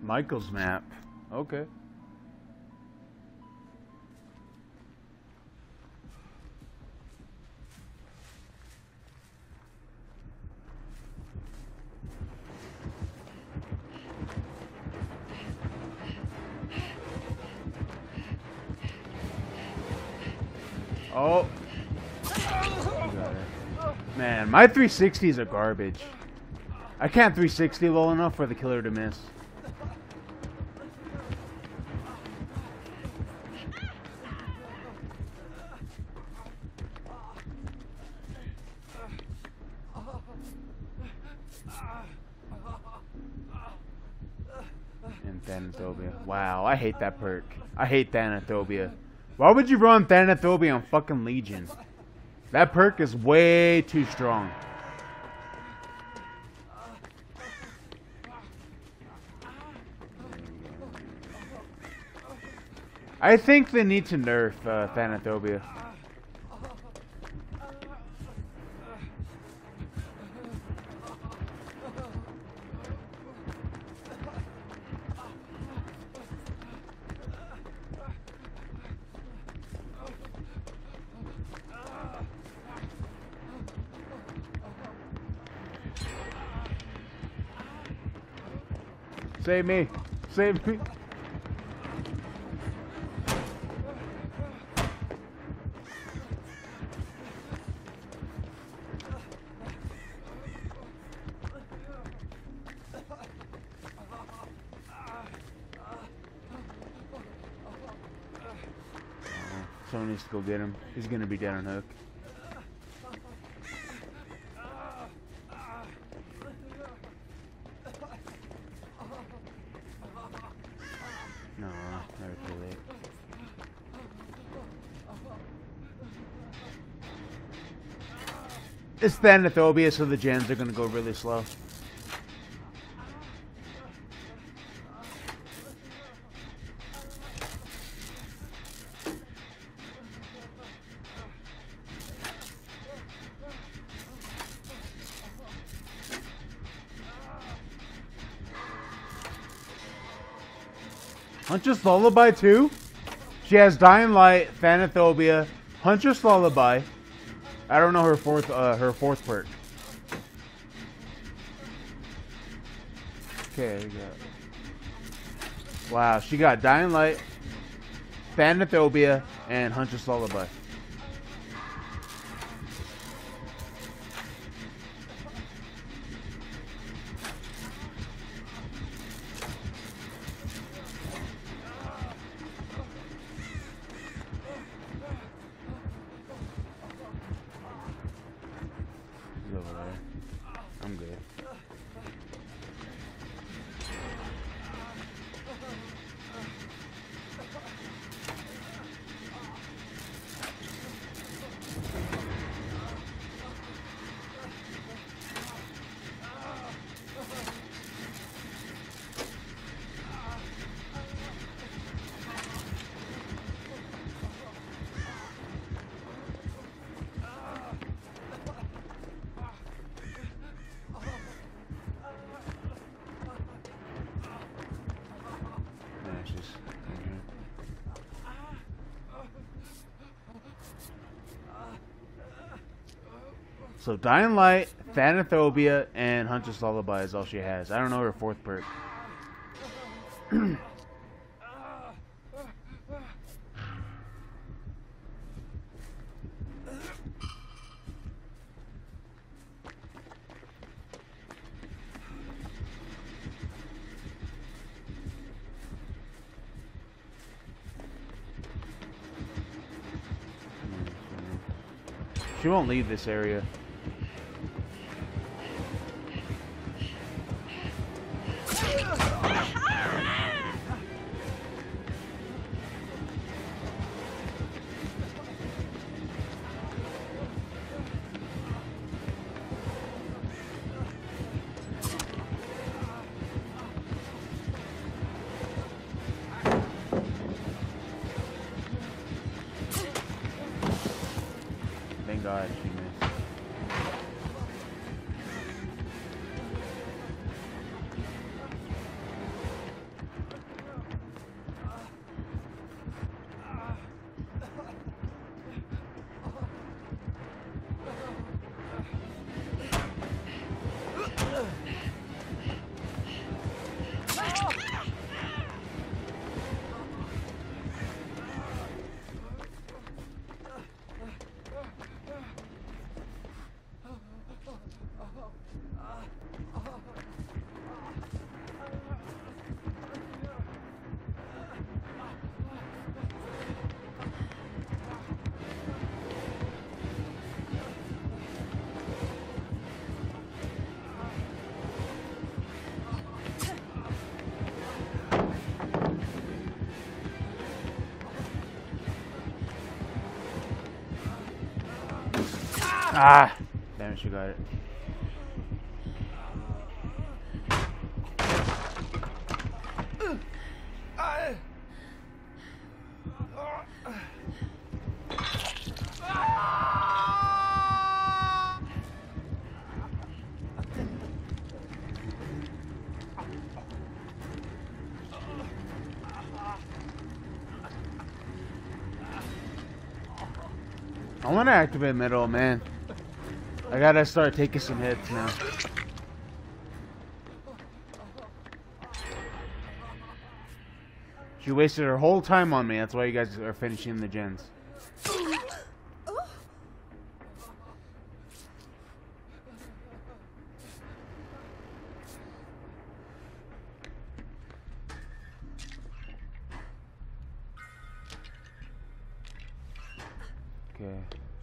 Michael's map. Okay. Oh. Man, my 360s are garbage. I can't 360 low enough for the killer to miss. And Thanathobia. Wow, I hate that perk. I hate Thanathobia. Why would you run Thanathobia on fucking Legion? That perk is way too strong. I think they need to nerf Thanathobia. Save me! Save me! Someone needs to go get him. He's gonna be dead on hook. No, never too late. It's Thanathobia, so the gens are gonna go really slow. Huntress Lullaby too? She has Dying Light, Thanathobia, Huntress Lullaby. I don't know her fourth perk. Okay, we got. Wow, she got Dying Light, Thanathobia, and Huntress Lullaby. I'm good. So Dying Light, Thanathobia, and Huntress Lullaby is all she has. I don't know her fourth perk. She won't leave this area. Thank God she missed. Ah! Damn it, she got it. I want to activate middle, man. I gotta start taking some hits now. She wasted her whole time on me. That's why you guys are finishing the gens. Okay.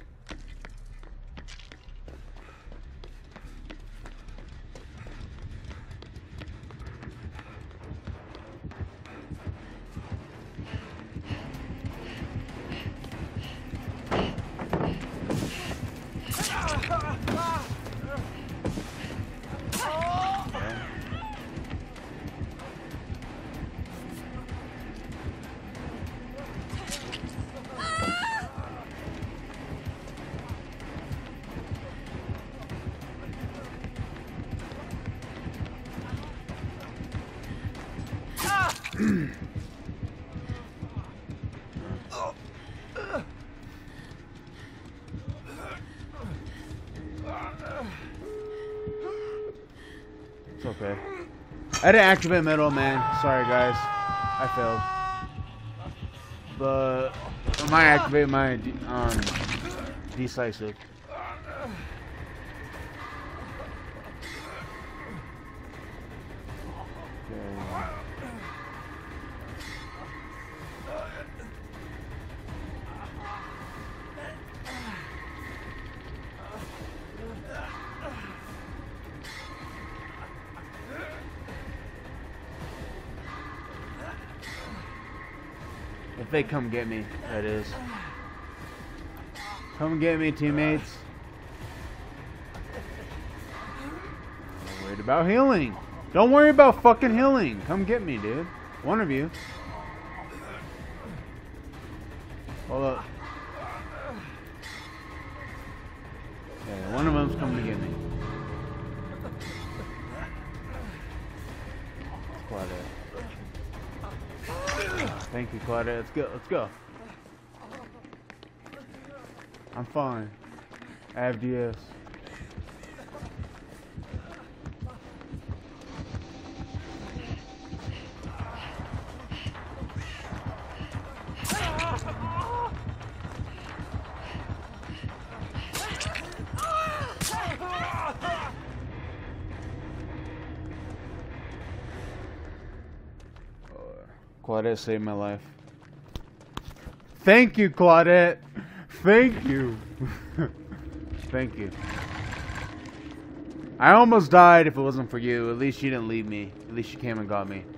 It's okay. I didn't activate middle, man. Sorry, guys. I failed. But I might activate my decisive. Okay. If they come get me, that is. Come get me, teammates. I'm worried about healing. Don't worry about fucking healing. Come get me, dude. One of you. Hold up. Okay, one of them's coming to get me. Claudette. Thank you, Claudette. Let's go. Let's go. I'm fine. I have DS. Claudette saved my life. Thank you, Claudette. Thank you. Thank you. I almost died if it wasn't for you. At least you didn't leave me. At least you came and got me.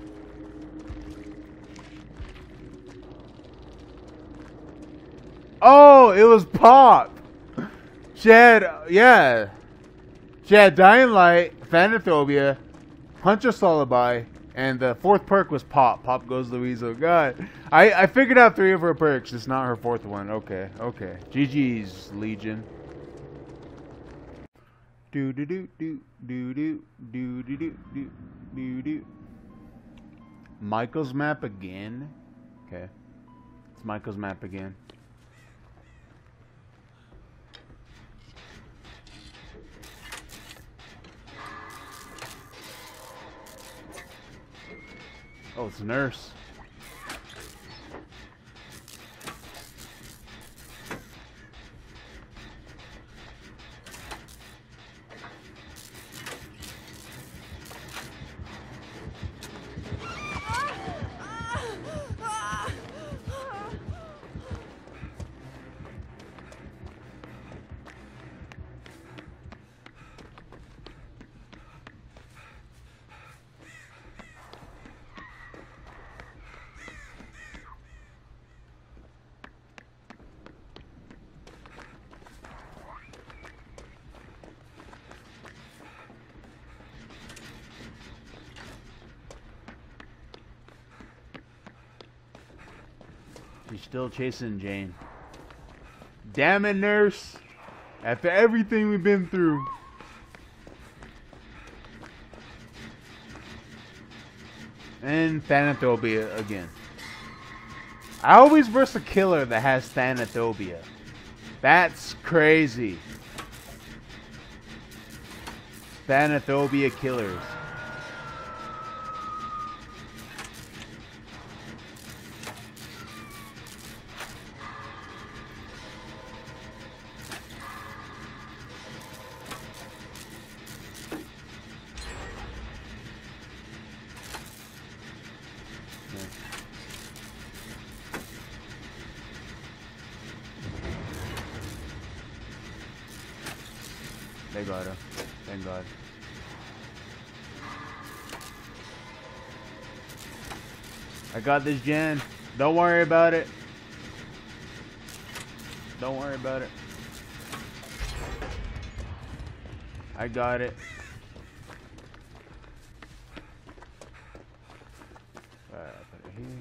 Oh, it was Pop. She had, yeah. She had Dying Light, Thanaphobia, Huntress Lullaby, and the fourth perk was Pop. Pop Goes the Weasel. God. I figured out 3 of her perks. It's not her 4th one. Okay, okay. GG's, Legion. Do do do do do do do do do do do do. Michael's map again? Okay. It's Michael's map again. Oh, it's Nurse. He's still chasing Jane. Damn it, nurse. After everything we've been through. And Thanaphobia again. I always verse a killer that has Thanaphobia. That's crazy. Thanaphobia killers. They got her. Thank God. I got this, Jen. Don't worry about it. Don't worry about it. I got it. Alright, I'll put it here.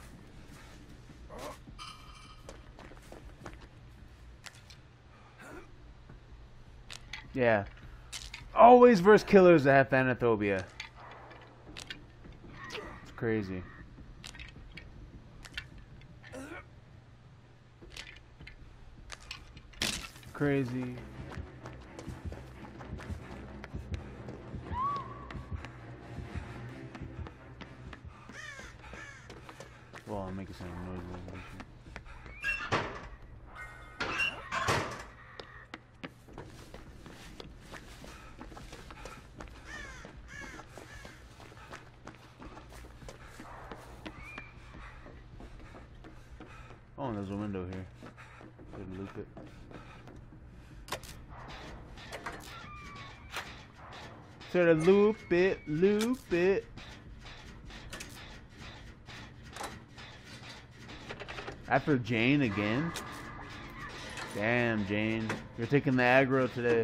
Yeah. Always verse killers that have Thanaphobia. It's crazy. Crazy. Well, I'm making some noise. Oh, and there's a window here. Could loop it. Sort of loop it, loop it. After Jane again? Damn, Jane. You're taking the aggro today.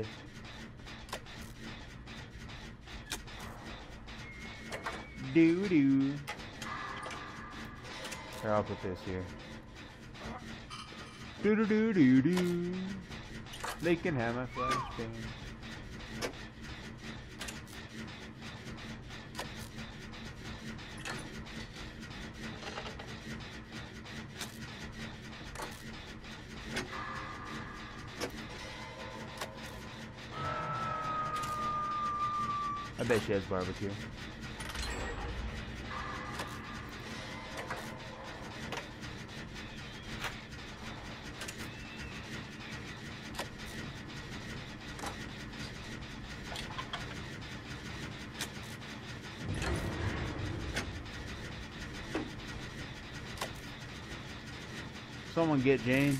Doo-doo. Here, I'll put this here. Doo-doo-doo-doo-doo. They can have my flashbang. I bet she has barbecue. Someone get Jane.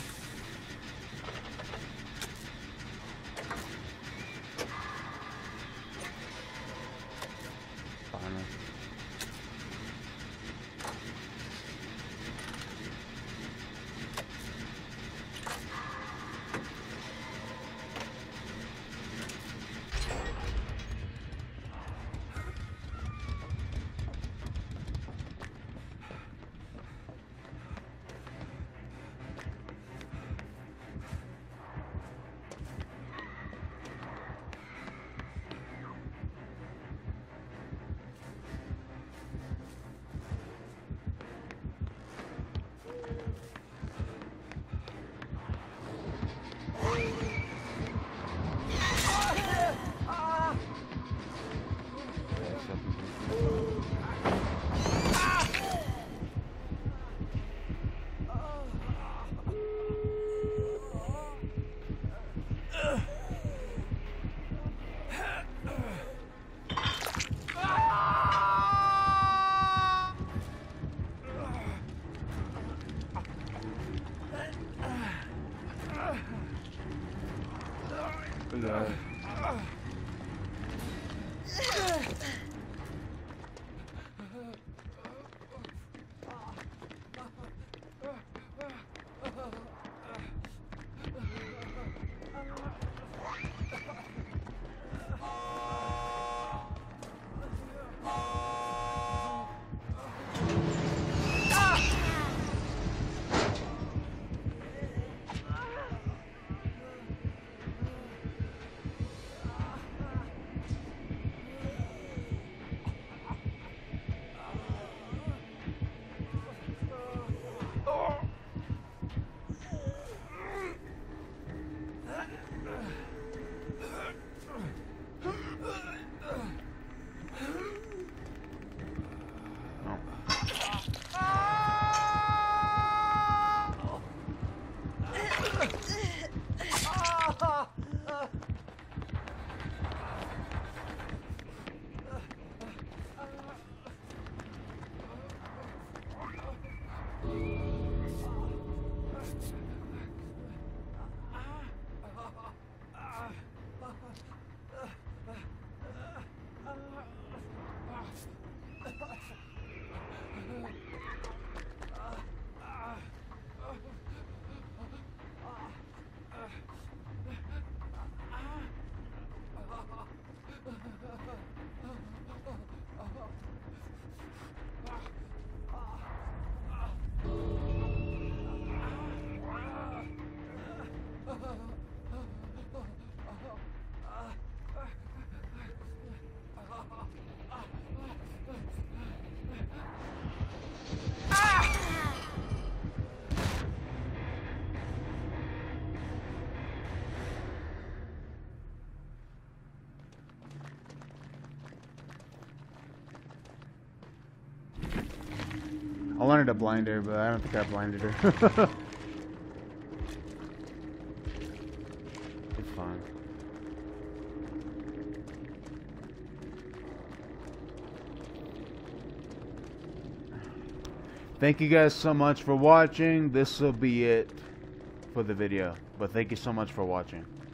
I wanted to blind her, but I don't think I blinded her. It's fine. Thank you guys so much for watching. This will be it for the video. But thank you so much for watching.